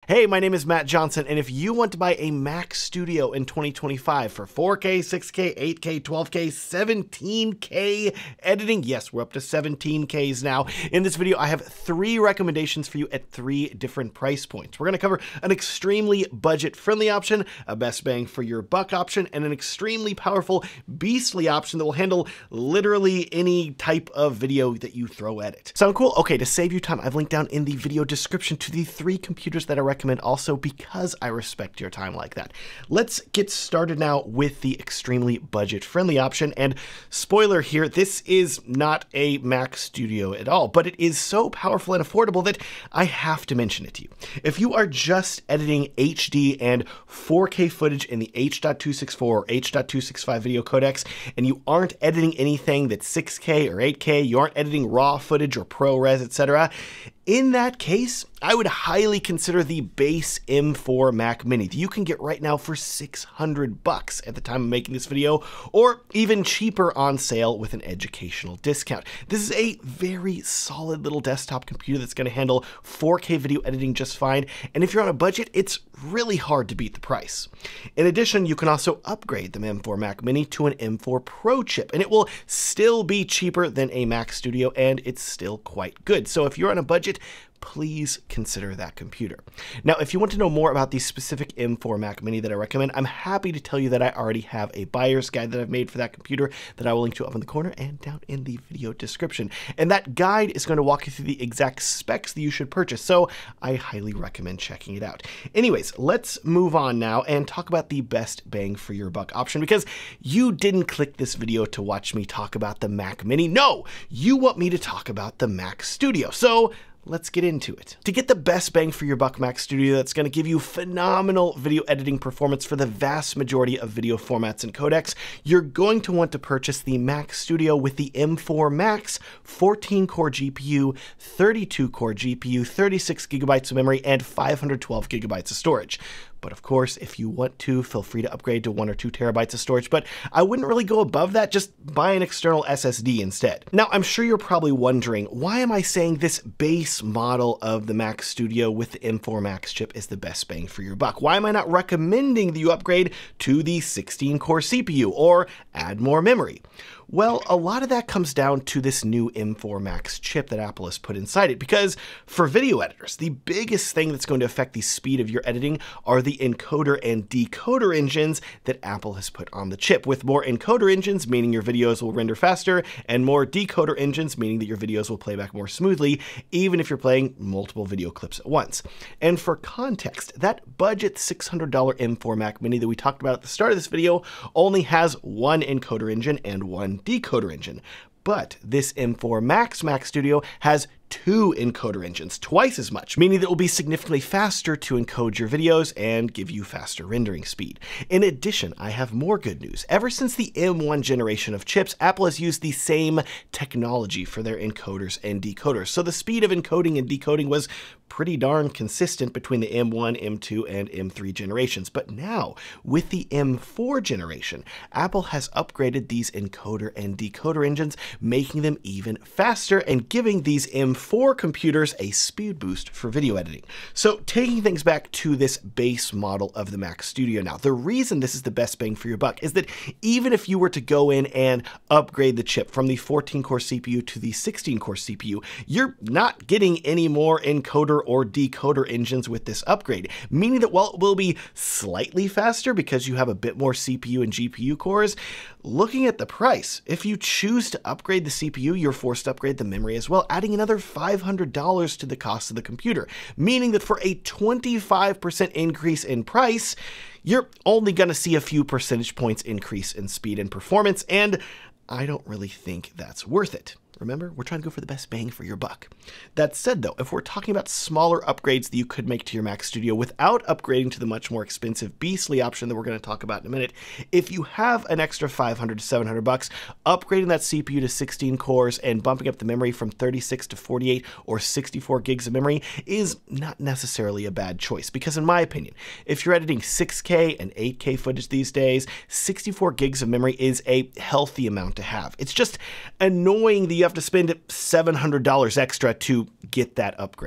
Hey, my name is Matt Johnson, and if you want to buy a Mac Studio in 2025 for 4K, 6K, 8K, 12K, 17K editing, yes, we're up to 17Ks now. In this video, I have 3 recommendations for you at 3 different price points. We're going to cover an extremely budget-friendly option, a best bang for your buck option, and an extremely powerful, beastly option that will handle literally any type of video that you throw at it. Sound cool? Okay, to save you time, I've linked down in the video description to the 3 computers that I recommend also because I respect your time like that. Let's get started now with the extremely budget-friendly option, and spoiler here, this is not a Mac Studio at all, but it is so powerful and affordable that I have to mention it to you. If you are just editing HD and 4K footage in the H.264 or H.265 video codecs, and you aren't editing anything that's 6K or 8K, you aren't editing raw footage or ProRes, etc., in that case, I would highly consider the base M4 Mac Mini that you can get right now for $600 at the time of making this video, or even cheaper on sale with an educational discount. This is a very solid little desktop computer that's going to handle 4K video editing just fine, and if you're on a budget, it's really hard to beat the price. In addition, you can also upgrade the M4 Mac Mini to an M4 Pro chip, and it will still be cheaper than a Mac Studio, and it's still quite good. So if you're on a budget, please consider that computer. Now, if you want to know more about the specific M4 Mac Mini that I recommend, I'm happy to tell you that I already have a buyer's guide that I've made for that computer that I will link to up in the corner and down in the video description. And that guide is going to walk you through the exact specs that you should purchase, so I highly recommend checking it out. Anyways, let's move on now and talk about the best bang for your buck option, because you didn't click this video to watch me talk about the Mac Mini. No, you want me to talk about the Mac Studio. So let's get into it. To get the best bang for your buck Mac Studio that's going to give you phenomenal video editing performance for the vast majority of video formats and codecs, you're going to want to purchase the Mac Studio with the M4 Max 14-core GPU, 32-core GPU, 36 gigabytes of memory, and 512 gigabytes of storage. But of course, if you want to, feel free to upgrade to 1 or 2 terabytes of storage, but I wouldn't really go above that, just buy an external SSD instead. Now, I'm sure you're probably wondering, why am I saying this base model of the Mac Studio with the M4 Max chip is the best bang for your buck? Why am I not recommending that you upgrade to the 16-core CPU or add more memory? Well, a lot of that comes down to this new M4 Max chip that Apple has put inside it, because for video editors, the biggest thing that's going to affect the speed of your editing are the encoder and decoder engines that Apple has put on the chip, with more encoder engines meaning your videos will render faster, and more decoder engines meaning that your videos will play back more smoothly, even if you're playing multiple video clips at once. And for context, that budget $600 M4 Mac Mini that we talked about at the start of this video only has 1 encoder engine and 1 decoder engine. But this M4 Max Mac Studio has 2 encoder engines, twice as much, meaning that it will be significantly faster to encode your videos and give you faster rendering speed. In addition, I have more good news. Ever since the M1 generation of chips, Apple has used the same technology for their encoders and decoders. So the speed of encoding and decoding was pretty darn consistent between the M1, M2, and M3 generations. But now, with the M4 generation, Apple has upgraded these encoder and decoder engines, making them even faster and giving these M4 computers a speed boost for video editing. So taking things back to this base model of the Mac Studio now, the reason this is the best bang for your buck is that even if you were to go in and upgrade the chip from the 14-core CPU to the 16-core CPU, you're not getting any more encoder or decoder engines with this upgrade, meaning that while it will be slightly faster because you have a bit more CPU and GPU cores, looking at the price, if you choose to upgrade the CPU, you're forced to upgrade the memory as well, adding another $500 to the cost of the computer, meaning that for a 25% increase in price, you're only going to see a few percentage points increase in speed and performance, and I don't really think that's worth it. Remember, we're trying to go for the best bang for your buck. That said, though, if we're talking about smaller upgrades that you could make to your Mac Studio without upgrading to the much more expensive beastly option that we're going to talk about in a minute, if you have an extra $500 to $700, upgrading that CPU to 16 cores and bumping up the memory from 36 to 48 or 64 gigs of memory is not necessarily a bad choice, because in my opinion, if you're editing 6K and 8K footage these days, 64 gigs of memory is a healthy amount to have. It's just annoying that you have to spend $700 extra to get that upgrade.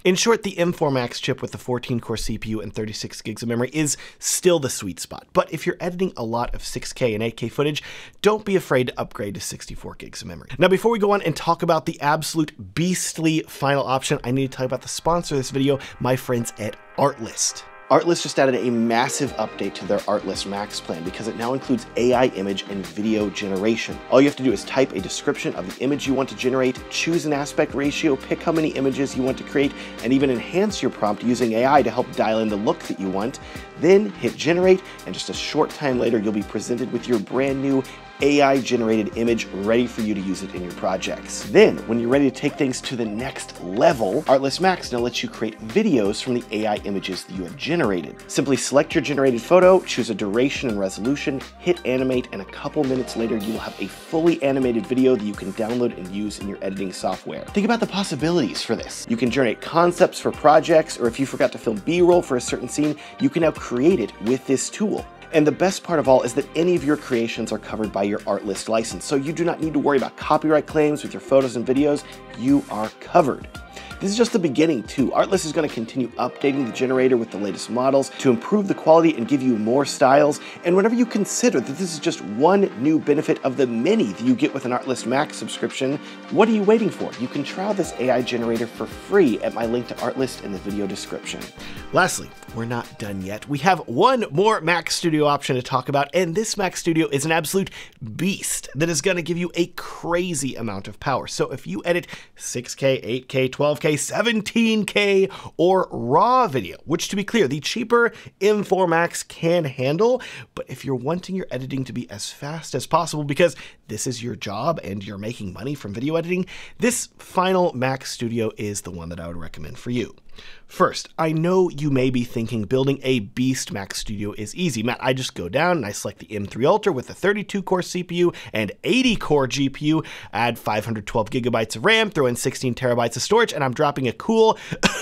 In short, the M4 Max chip with the 14-core CPU and 36 gigs of memory is still the sweet spot. But if you're editing a lot of 6K and 8K footage, don't be afraid to upgrade to 64 gigs of memory. Now, before we go on and talk about the absolute beastly final option, I need to tell you about the sponsor of this video, my friends at Artlist. Artlist just added a massive update to their Artlist Max plan because it now includes AI image and video generation. All you have to do is type a description of the image you want to generate, choose an aspect ratio, pick how many images you want to create, and even enhance your prompt using AI to help dial in the look that you want. Then hit generate, and just a short time later, you'll be presented with your brand new AI-generated image ready for you to use it in your projects. Then, when you're ready to take things to the next level, Artlist Max now lets you create videos from the AI images that you have generated. Simply select your generated photo, choose a duration and resolution, hit animate, and a couple minutes later you will have a fully animated video that you can download and use in your editing software. Think about the possibilities for this. You can generate concepts for projects, or if you forgot to film B-roll for a certain scene, you can now create it with this tool. And the best part of all is that any of your creations are covered by your Artlist license, so you do not need to worry about copyright claims with your photos and videos. You are covered. This is just the beginning too. Artlist is going to continue updating the generator with the latest models to improve the quality and give you more styles. And whenever you consider that this is just one new benefit of the many that you get with an Artlist Max subscription, what are you waiting for? You can trial this AI generator for free at my link to Artlist in the video description. Lastly, we're not done yet. We have one more Max Studio option to talk about, and this Max Studio is an absolute beast that is going to give you a crazy amount of power. So if you edit 6K, 8K, 12K, 17K, or RAW video, which to be clear, the cheaper M4 Max can handle, but if you're wanting your editing to be as fast as possible because this is your job and you're making money from video editing, this final Max Studio is the one that I would recommend for you. First, I know you may be thinking building a beast Max Studio is easy. Matt, I just go down and I select the M3 Ultra with a 32-core CPU and 80-core GPU, add 512 gigabytes of RAM, throw in 16 terabytes of storage, and I'm dropping a cool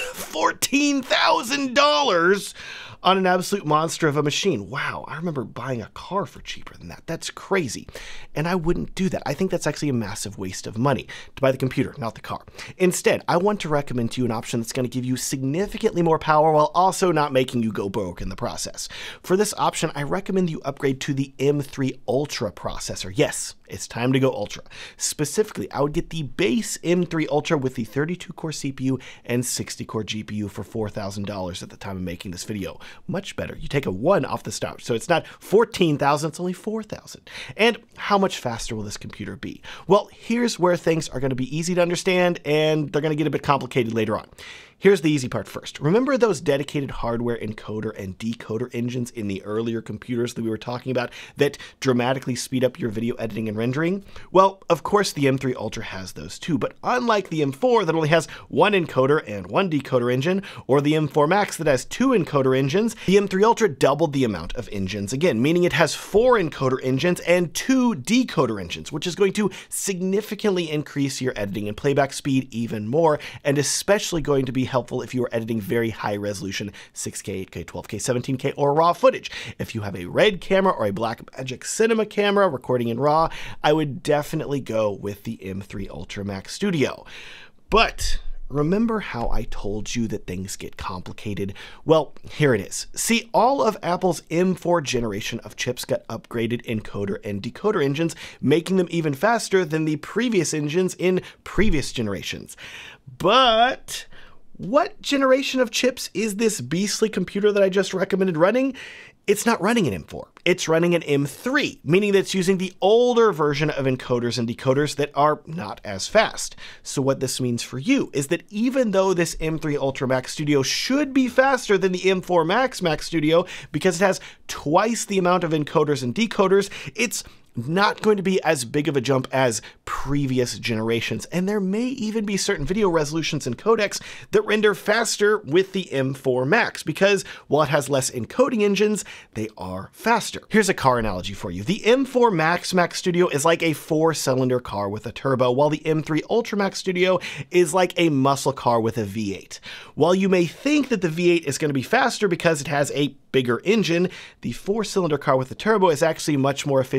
$14,000 on an absolute monster of a machine. Wow, I remember buying a car for cheaper than that. That's crazy. And I wouldn't do that. I think that's actually a massive waste of money to buy the computer, not the car. Instead, I want to recommend to you an option that's going to give you significantly more power while also not making you go broke in the process. For this option, I recommend you upgrade to the M3 Ultra processor. Yes, it's time to go Ultra. Specifically, I would get the base M3 Ultra with the 32-core CPU and 60-core GPU for $4,000 at the time of making this video. Much better. You take a 1 off the start, so it's not 14,000, it's only 4,000. And how much faster will this computer be? Well, here's where things are going to be easy to understand, and they're going to get a bit complicated later on. Here's the easy part first. Remember those dedicated hardware encoder and decoder engines in the earlier computers that we were talking about that dramatically speed up your video editing and rendering? Well, of course the M3 Ultra has those too, but unlike the M4 that only has one encoder and one decoder engine, or the M4 Max that has two encoder engines, the M3 Ultra doubled the amount of engines again, meaning it has 4 encoder engines and 2 decoder engines, which is going to significantly increase your editing and playback speed even more, and especially going to be helpful if you are editing very high resolution 6K, 8K, 12K, 17K, or RAW footage. If you have a Red camera or a Blackmagic Cinema camera recording in RAW, I would definitely go with the M3 Ultra Max Studio. But remember how I told you that things get complicated? Well, here it is. See, all of Apple's M4 generation of chips got upgraded encoder and decoder engines, making them even faster than the previous engines in previous generations. But what generation of chips is this beastly computer that I just recommended running? It's not running an M4. It's running an M3, meaning that it's using the older version of encoders and decoders that are not as fast. So what this means for you is that even though this M3 Ultra Max Studio should be faster than the M4 Max Studio because it has twice the amount of encoders and decoders, it's not going to be as big of a jump as previous generations, and there may even be certain video resolutions and codecs that render faster with the M4 Max because while it has less encoding engines, they are faster. Here's a car analogy for you. The M4 Max Studio is like a 4-cylinder car with a turbo, while the M3 Ultra Max Studio is like a muscle car with a V8. While you may think that the V8 is going to be faster because it has a bigger engine, the 4-cylinder car with the turbo is actually much more efficiently generated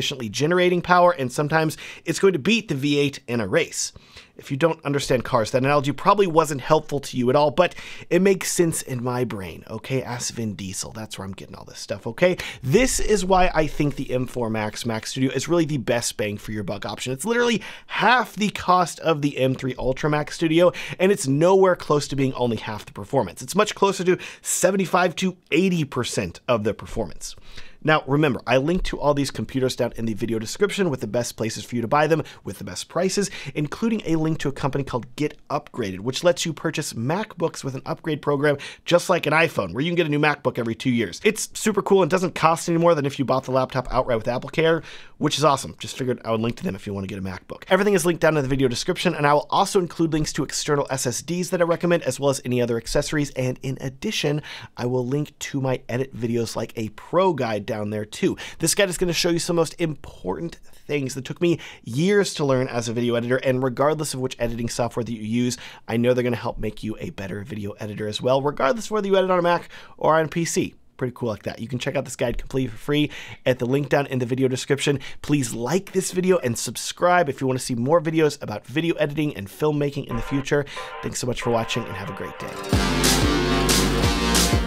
generating power, and sometimes it's going to beat the V8 in a race. If you don't understand cars, that analogy probably wasn't helpful to you at all, but it makes sense in my brain, okay? Ask Vin Diesel. That's where I'm getting all this stuff, okay? This is why I think the M4 Max Mac Studio is really the best bang for your buck option. It's literally half the cost of the M3 Ultra Max Studio, and it's nowhere close to being only half the performance. It's much closer to 75 to 80% of the performance. Now, remember, I linked to all these computers down in the video description with the best places for you to buy them with the best prices, including a link to a company called Get Upgraded, which lets you purchase MacBooks with an upgrade program just like an iPhone, where you can get a new MacBook every 2 years. It's super cool and doesn't cost any more than if you bought the laptop outright with AppleCare, which is awesome. Just figured I would link to them if you want to get a MacBook. Everything is linked down in the video description, and I will also include links to external SSDs that I recommend, as well as any other accessories, and in addition, I will link to my edit videos like a pro guide down there too. This guide is going to show you some most important things that took me years to learn as a video editor, and regardless of which editing software that you use, I know they're going to help make you a better video editor as well, regardless of whether you edit on a Mac or on a PC. Pretty cool like that. You can check out this guide completely for free at the link down in the video description. Please like this video and subscribe if you want to see more videos about video editing and filmmaking in the future. Thanks so much for watching, and have a great day.